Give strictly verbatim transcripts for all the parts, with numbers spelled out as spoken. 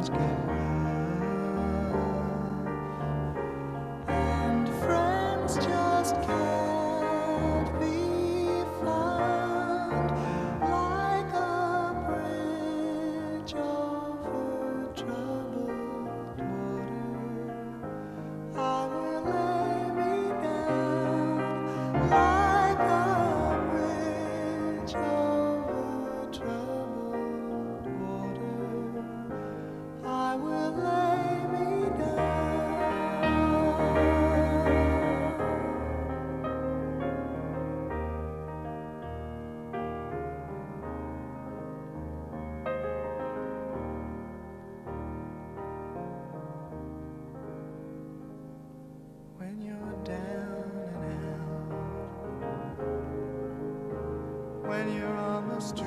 when you're on the street,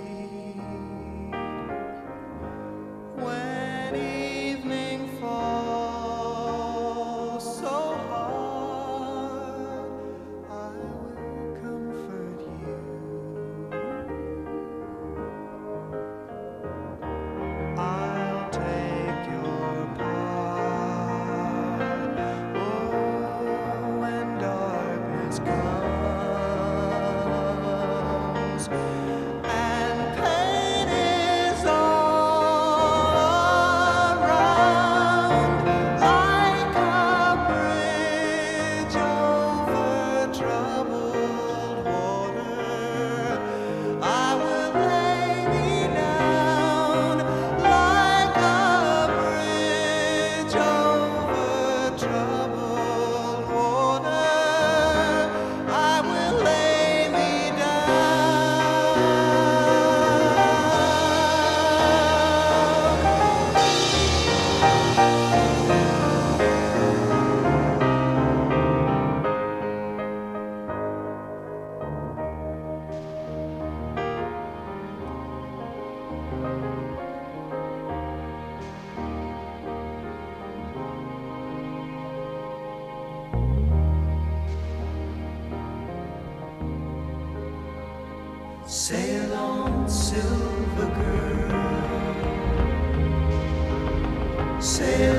when evening falls so hard, I will comfort you. I'll take your part. Oh, when darkness comes and pain is all around, like a bridge over troubled water, I will lay me down. Like a bridge over troubled water, I will lay me sail on, silver girl, sail